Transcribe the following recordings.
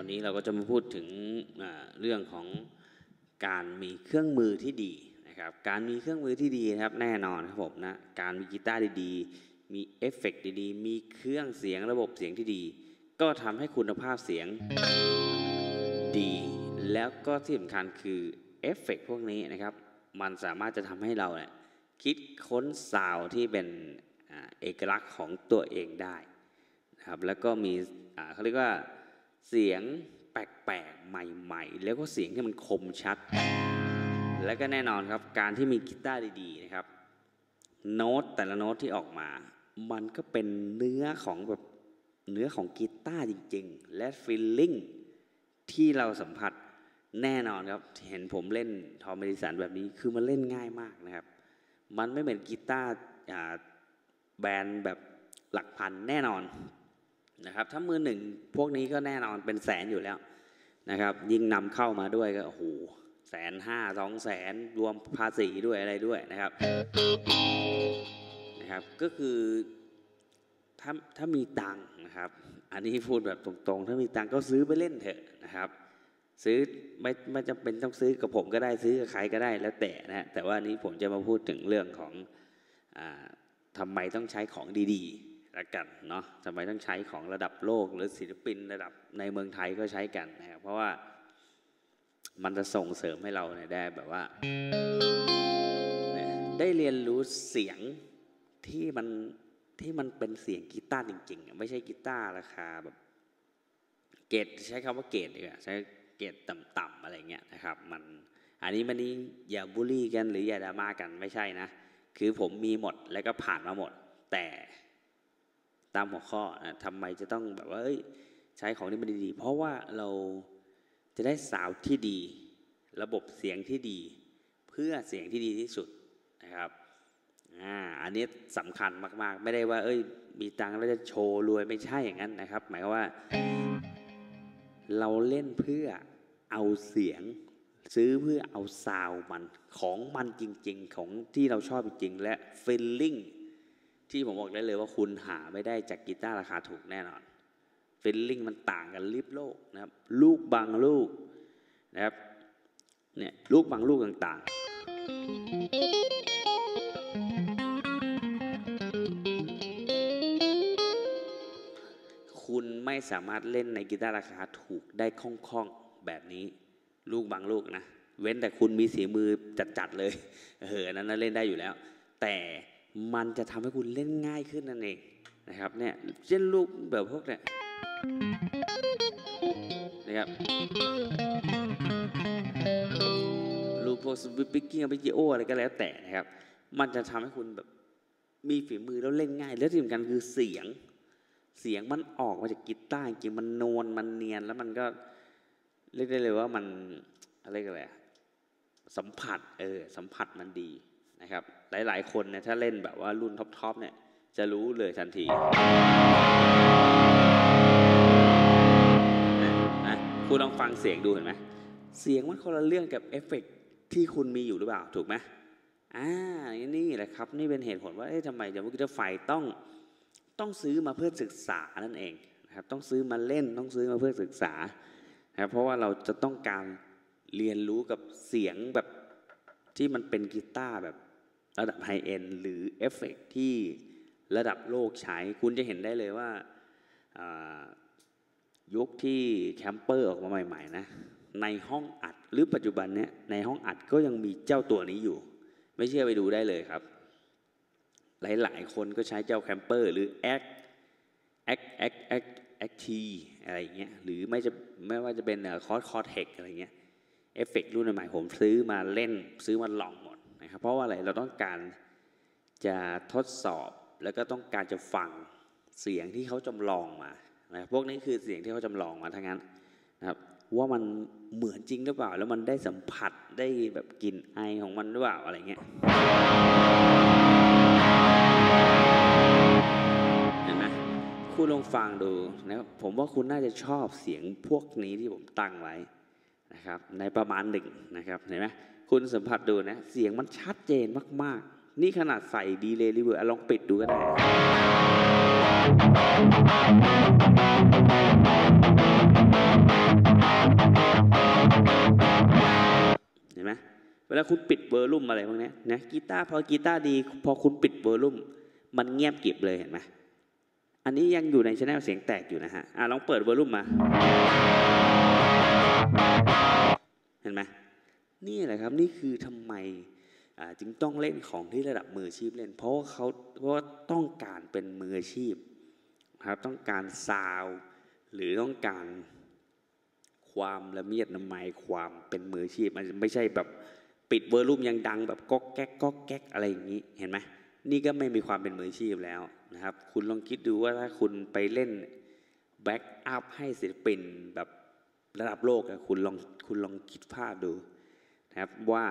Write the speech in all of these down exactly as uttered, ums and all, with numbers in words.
วันนี้เราก็จะมาพูดถึงเรื่องของการมีเครื่องมือที่ดีนะครับการมีเครื่องมือที่ดีนะครับแน่นอนครับผมนะการมีกีตาร์ดีๆมีเอฟเฟกต์ดีๆมีเครื่องเสียงระบบเสียงที่ดีก็ทำให้คุณภาพเสียงดีแล้วก็ที่สำคัญคือเอฟเฟกต์พวกนี้นะครับมันสามารถจะทำให้เราเนี่ยคิดค้นซาวด์ที่เป็นเอกลักษณ์ของตัวเองได้นะครับแล้วก็มีเขาเรียกว่าเสียงแปลกๆใหม่ๆแล้วก็เสียงที่มันคมชัดและก็แน่นอนครับการที่มีกีตาร์ดีๆนะครับโน้ตแต่ละโน้ตที่ออกมามันก็เป็นเนื้อของแบบเนื้อของกีตาร์จริงๆและฟีลลิ่งที่เราสัมผัสแน่นอนครับเห็นผมเล่นทอม เอดิสันแบบนี้คือมันเล่นง่ายมากนะครับมันไม่เหมือนกีตาร์แบรนด์แบบหลักพันแน่นอนนะครับถ้ามือหนึ่งพวกนี้ก็แน่นอนเป็นแสนอยู่แล้วนะครับยิ่งนำเข้ามาด้วยก็โอ้โหแสนห้าสองแสนรวมภาษีด้วยอะไรด้วยนะครับนะครับก็คือถ้าถ้ามีตังค์นะครับอันนี้พูดแบบตรงๆถ้ามีตังค์ก็ซื้อไปเล่นเถอะนะครับซื้อไม่ไม่จำเป็นต้องซื้อกับผมก็ได้ซื้อกับใครก็ได้แล้วแต่นะแต่ว่านี้ผมจะมาพูดถึงเรื่องของอ่าทำไมต้องใช้ของดีๆละกันเนาะทำไมต้องใช้ของระดับโลกหรือศิลปินระดับในเมืองไทยก็ใช้กันนะครับเพราะว่ามันจะส่งเสริมให้เราเนี่ยได้แบบว่าได้เรียนรู้เสียงที่มันที่มันเป็นเสียงกีตาร์จริงๆไม่ใช่กีตาร์ราคาแบบเกรดใช้คำว่าเกรดดีกว่าใช้เกรดต่ำๆอะไรเงี้ยนะครับมันอันนี้มันนี่อย่าบูลลี่กันหรืออย่าดราม่ากันไม่ใช่นะคือผมมีหมดแล้วก็ผ่านมาหมดแต่ตามหัวข้อนะทำไมจะต้องแบบว่าใช้ของที่มันดีๆเพราะว่าเราจะได้ซาวด์ที่ดีระบบเสียงที่ดีเพื่อเสียงที่ดีที่สุดนะครับอ่าอันนี้สำคัญมากๆไม่ได้ว่าเอ้ยมีตังค์แล้วจะโชว์รวยไม่ใช่อย่างนั้นนะครับหมายความว่าเราเล่นเพื่อเอาเสียงซื้อเพื่อเอาซาวด์มันของมันจริงๆของที่เราชอบจริงๆและฟีลลิ่งที่ผมบอกได้เลยว่าคุณหาไม่ได้จากกีตาร์ราคาถูกแน่นอนฟีลลิ่งมันต่างกันลิบโลกนะครับลูกบางลูกนะครับเนี่ยลูกบางลูกต่างๆคุณไม่สามารถเล่นในกีตาร์ราคาถูกได้คล่องๆแบบนี้ลูกบางลูกนะเว้นแต่คุณมีฝีมือจัดๆเลยเออนั้นเล่นได้อยู่แล้วแต่มันจะทำให้คุณเล่นง่ายขึ้นนั่นเองนะครับเนี่ยเช่นลูกแบบพวกเนี่ยนะครับลูกพวกสวิปปิ้งกิ้งปิจิโออะไรก็แล้วแต่นะครับมันจะทำให้คุณแบบมีฝีมือแล้วเล่นง่ายแล้วที่สำคัญคือเสียงเสียงมันออกมาจากกีตาร์จริงมันนวลมันเนียนแล้วมันก็เรียกได้เลยว่ามันอะไรกันแหละสัมผัสเออสัมผัสมันดีนะครับหลายๆคนเนี่ยถ้าเล่นแบบว่ารุ่นท็อปๆเนี่ยจะรู้เลยทันทีนะคุณลองฟังเสียงดูเห็นไหมเสียงมันคนละเรื่องกับเอฟเฟกต์ที่คุณมีอยู่หรือเปล่าถูกไหมอ่านี่แหละครับนี่เป็นเหตุผลว่าเอ๊ะทำไมเดี๋ยวมุกจะไฟต้องต้องซื้อมาเพื่อศึกษานั่นเองนะครับต้องซื้อมาเล่นต้องซื้อมาเพื่อศึกษานะครับเพราะว่าเราจะต้องการเรียนรู้กับเสียงแบบที่มันเป็นกีตาร์แบบระดับไฮเอ็นด์หรือเอฟเฟกต์ที่ระดับโลกใช้คุณจะเห็นได้เลยว่ายุคที่แคมเปอร์ออกมาใหม่ๆนะในห้องอัดหรือปัจจุบันเนี้ยในห้องอัดก็ยังมีเจ้าตัวนี้อยู่ไม่เชื่อไปดูได้เลยครับหลายๆคนก็ใช้เจ้าแคมเปอร์หรือแอคแอคแอคแอคแอคทีอะไรอย่างเงี้ยหรือไม่จะไม่ว่าจะเป็นคอร์ดคอร์เทคอะไรเงี้ยเอฟเฟกต์รุ่นใหม่ผมซื้อมาเล่นซื้อมาลองหมดนะครับเพราะว่าอะไรเราต้องการจะทดสอบแล้วก็ต้องการจะฟังเสียงที่เขาจำลองมานะพวกนี้คือเสียงที่เขาจำลองมาทั้งนั้นนะครับว่ามันเหมือนจริงหรือเปล่าแล้วมันได้สัมผัสได้แบบกลิ่นไอของมันหรือเปล่าอะไรเงี้ยเห็นไหมคุณลองฟังดูนะครับผมว่าคุณน่าจะชอบเสียงพวกนี้ที่ผมตั้งไว้นะครับในประมาณหนึ่งนะครับเห็นไหมคุณสัมผัสดูนะเสียงมันชัดเจนมากๆนี่ขนาดใส่ดีเลย์รีเวิร์สลองปิดดูก็ได้เห็นไหมเวลาคุณปิดวอลลุ่มอะไรพวกนี้นะกีตาร์พอกีตาร์ดีพอคุณปิดวอลลุ่มมันเงียบกริบเลยเห็นไหมอันนี้ยังอยู่ในชแนลเสียงแตกอยู่นะฮะอ่ะลองเปิดวอลลุ่มมาเห็นไหมนี่แหละครับนี่คือทำไมจึงต้องเล่นของที่ระดับมืออาชีพเล่นเพราะว่าเขาเพราะว่าต้องการเป็นมืออาชีพครับต้องการซาวด์หรือต้องการความละเมียดละไมความเป็นมืออาชีพมันไม่ใช่แบบปิดวอลลุ่มยังดังแบบก๊อกแก๊กก๊อกแก๊กอะไรอย่างนี้เห็นไหมนี่ก็ไม่มีความเป็นมืออาชีพแล้วนะครับคุณลองคิดดูว่าถ้าคุณไปเล่นแบ็กอัพให้ศิลปินแบบระดับโลกอะคุณลองคุณลองคิดภาพดูนะครับว่า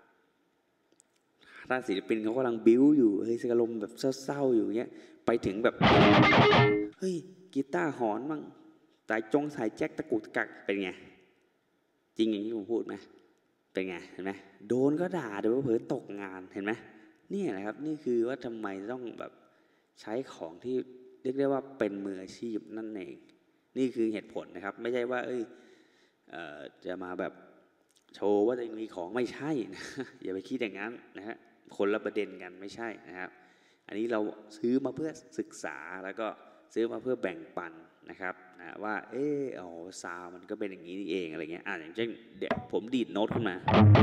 ถ้าศิลปินเขากำลังบิ้วอยู่เฮ้ยอารมณ์แบบเศร้าๆอยู่เงี้ยไปถึงแบบเฮ้ยกีตาร์หอนบ้างสายจงสายแจ็คตะกุกตะกักเป็นไงจริงอย่างที่ผมพูดไหมเป็นไงเห็นไหมโดนก็ด่าเดี๋ยวเผลอตกงานเห็นไหมนี่แหละครับนี่คือว่าทำไมต้องแบบใช้ของที่เรียกได้ว่าเป็นมืออาชีพนั่นเองนี่คือเหตุผลนะครับไม่ใช่ว่าเอ้ยเอ่อจะมาแบบโชว์ว่าจะมีของไม่ใช่นะอย่าไปคิดอย่างนั้นนะฮะคนละประเด็นกันไม่ใช่นะครับอันนี้เราซื้อมาเพื่อศึกษาแล้วก็ซื้อมาเพื่อแบ่งปันนะครับนะว่าเอออ๋อซาวมันก็เป็นอย่างนี้นี่เองอะไรเงี้ยอ่าอย่างเช่นเดี๋ยวผมดีดโน้ตขึ้นมา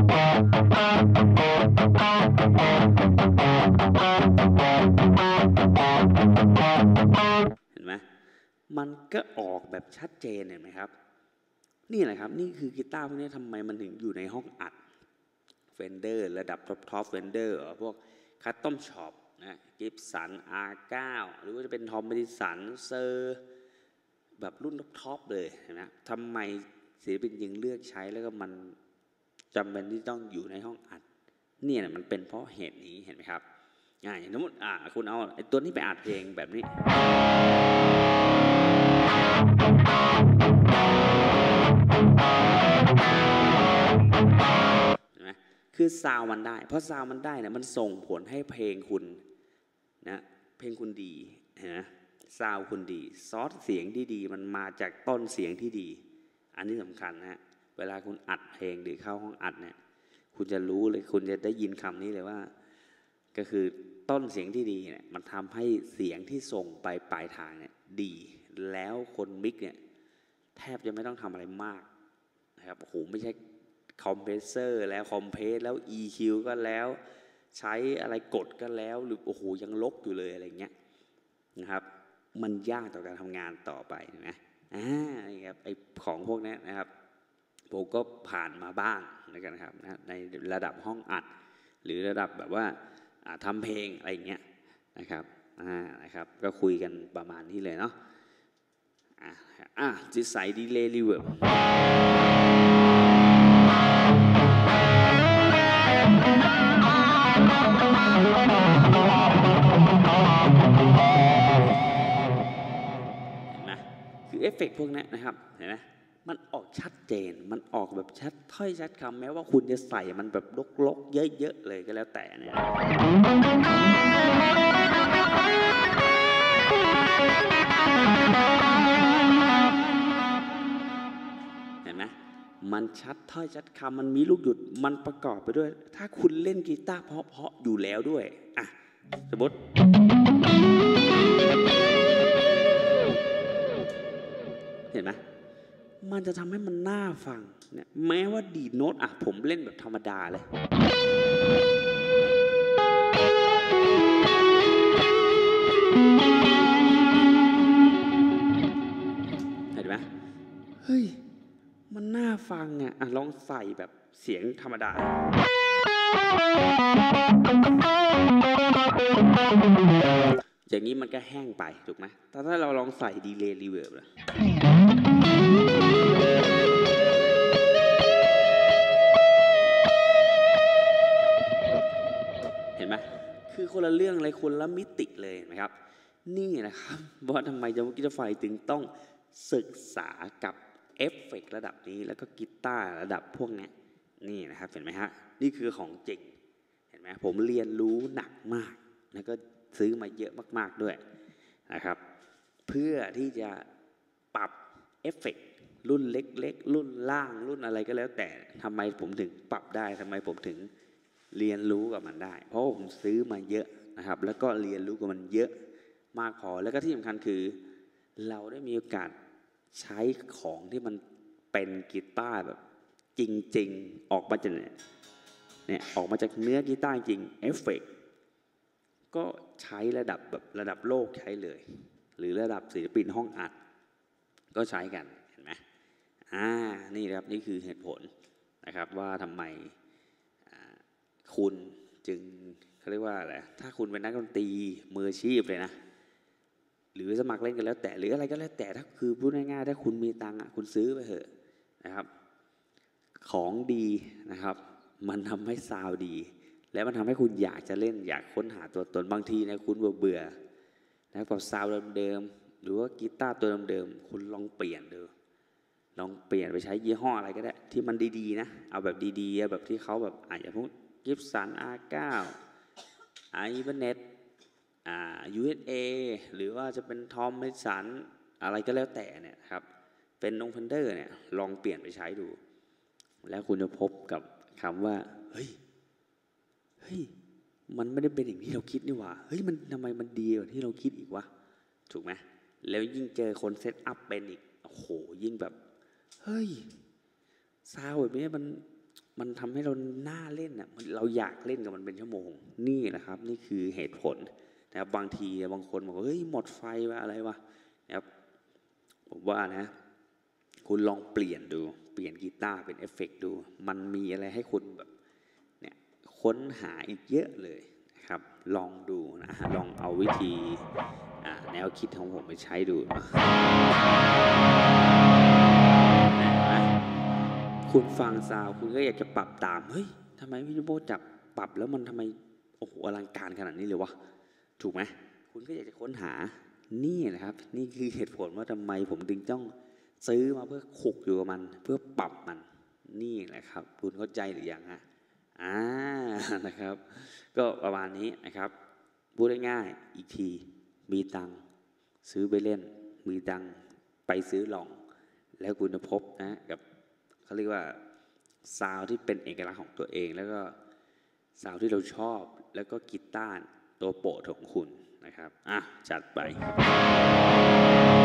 เห็นไหมมันก็ออกแบบชัดเจนเห็นไหมครับนี่แหละครับนี่คือกีตาร์พวกนี้ทำไมมันถึงอยู่ในห้องอัดเฟนเดอร์ระดับท็อปท็อปเฟนเดอร์พวกคัสตอมช็อปนะกิฟสัน อาร์ ไนน์ หรือว่าจะเป็นทอมมิสันเซอร์แบบรุ่นท็อปเลยนะทำไมศิลปินจึงเลือกใช้แล้วก็มันจำเป็นที่ต้องอยู่ในห้องอัดเนี่ยนะมันเป็นเพราะเหตุนี้เห็นไหมครับอ่าอย่างสมมติอ่าคุณเอาไอ้ตัวนี้ไปอัดเพลงแบบนี้เห็นไหมคือซาวมันได้เพราะซาวมันได้เนี่ยมันส่งผลให้เพลงคุณนะเพลงคุณดีนะซาวคุณดีซอสเสียงที่ดีมันมาจากต้นเสียงที่ดีอันนี้สำคัญนะเวลาคุณอัดเพลงหรือเข้าห้องอัดเนี่ยคุณจะรู้เลยคุณจะได้ยินคำนี้เลยว่าก็คือต้นเสียงที่ดีเนี่ยมันทำให้เสียงที่ส่งไปปลายทางเนี่ยดีแล้วคนมิกเนี่ยแทบจะไม่ต้องทำอะไรมากนะครับโอ้โหไม่ใช่คอมเพรสเซอร์แล้วคอมเพรสแล้ว อี คิว ก็แล้วใช้อะไรกดก็แล้วหรือโอ้โหยังลบอยู่เลยอะไรเงี้ยนะครับมันยากต่อการทำงานต่อไปนะอ่านี่ครับไอ้ของพวกนี้นะครับผมก็ผ่านมาบ้างนะครับนะในระดับห้องอัดหรือระดับแบบว่าทำเพลงอะไรอย่างเงี้ยนะครับอ่านะครับก็คุยกันประมาณนี้เลยเนาะอ่าอ่ะจะใส่ดีเลย์รีเวิร์บเห็นไหมคือเอฟเฟกต์พวกนี้นะครับเห็นไหมมันออกชัดเจนมันออกแบบชัดถ้อยชัดคำแม้ว่าคุณจะใส่มันแบบลกๆเยอะๆเลยก็แล้วแต่เนี่ยเห็นไหมมันชัดถ้อยชัดคำมันมีลูกหยุดมันประกอบไปด้วยถ้าคุณเล่นกีตาร์เพราะๆอยู่แล้วด้วยอ่ะสมมติเห็นไหมมันจะทำให้มันน่าฟังเนี่ยแม้ว่าดีดโน้ตอ่ะผมเล่นแบบธรรมดาเลยเห็นไหมเฮ้ยมันน่าฟังอ่ะอ่ะลองใส่แบบเสียงธรรมดาอย่างนี้มันก็แห้งไปถูกไหมแต่ถ้าเราลองใส่ดีเลย์รีเวิร์บล่ะเห็นไหมคือคนละเรื่องเลยคนละมิติเลยนะครับนี่นะครับว่าทำไมจะว่ากีตาร์ไฟถึงต้องศึกษากับเอฟเฟกต์ระดับนี้แล้วก็กีตาร์ระดับพวกนี้นี่นะครับเห็นไหมฮะนี่คือของจริงเห็นไหมผมเรียนรู้หนักมากแล้วก็ซื้อมาเยอะมากๆด้วยนะครับเพื่อที่จะปรับเอฟเฟกต์รุ่นเล็กๆรุ่นล่างรุ่นอะไรก็แล้วแต่ทำไมผมถึงปรับได้ทำไมผมถึงเรียนรู้กับมันได้เพราะผมซื้อมาเยอะนะครับแล้วก็เรียนรู้กับมันเยอะมากพอแล้วก็ที่สำคัญคือเราได้มีโอกาสใช้ของที่มันเป็นกีตาร์แบบจริงๆออกมาจากเนี่ยออกมาจากเนื้อกีตาร์จริงเอฟเฟกต์ก็ใช้ระดับแบบระดับโลกใช้เลยหรือระดับศิลปินห้องอัดก็ใช้กันเห็นไหมอ่านี่ครับนี่คือเหตุผลนะครับว่าทำไมคุณจึงเขาเรียกว่าอะไรถ้าคุณเป็นนักดนตรีมืออาชีพเลยนะหรือสมัครเล่นกันแล้วแต่หรืออะไรก็แล้วแต่ถ้าคือพูดง่ายๆถ้าคุณมีตังค์คุณซื้อไปเถอะนะครับของดีนะครับมันทำให้ซาวด์ดีและมันทำให้คุณอยากจะเล่นอยากค้นหาตัวตนบางทีนะคุณเบื่อเบื่อนะครับกับซาวด์เดิมๆหรือว่ากีตาร์ตัวเดิมๆคุณลองเปลี่ยนดูลองเปลี่ยนไปใช้ยี่ห้ออะไรก็ได้ที่มันดีๆนะเอาแบบดีๆแบบที่เขาแบบอาจจะพวกกิฟสัน อาร์ ไนน์ ไอเบเน็ตอ่า ยู เอส เอ หรือว่าจะเป็นทอมมิสันอะไรก็แล้วแต่เนี่ยครับเป็นนงพันเดอร์เนี่ยลองเปลี่ยนไปใช้ดูแล้วคุณจะพบกับคำว่าเฮ้ยเฮ้ยมันไม่ได้เป็นอย่างที่เราคิดนี่หว่าเฮ้ยมันทำไมมันดีกว่าที่เราคิดอีกวะถูกไหมแล้วยิ่งเจอคนเซตอัพเป็นอีกโอ้โหยิ่งแบบเฮ้ยซาวแบบนี้มันมันทำให้เราน่าเล่นอ่ะเราอยากเล่นกับมันเป็นชั่วโมงนี่แหละครับนี่คือเหตุผลนะครับบางทีบางคนบอกเฮ้ยหมดไฟว่าอะไรวะนะครับผมว่านะคุณลองเปลี่ยนดูเปลี่ยนกีตาร์เป็นเอฟเฟกต์ดูมันมีอะไรให้คุณแบบเนี่ยค้นหาอีกเยอะเลยนะครับลองดูนะลองเอาวิธีแนวคิดของผมไปใช้ดูคุณฟังซาวคุณก็อยากจะปรับตามเฮ้ยทำไมพี่โบจับปรับแล้วมันทำไมโอ้โหอลังการขนาดนี้เลยวะถูกไหมคุณก็อยากจะค้นหานี่นะครับนี่คือเหตุผลว่าทำไมผมถึงต้องซื้อมาเพื่อขุกอยู่กับมันเพื่อปรับมันนี่แหละครับคุณเข้าใจหรือยังฮะอ่านะครับก็ประมาณนี้นะครับพูดง่ายๆอีกทีมีตังค์ซื้อไปเล่นมีตังค์ไปซื้อลองแล้วคุณจะพบนะกับเขาเรียกว่าซาวด์ที่เป็นเอกลักษณ์ของตัวเองแล้วก็ซาวด์ที่เราชอบแล้วก็กีตาร์ตัวโปรดของคุณนะครับอ่ะจัดไป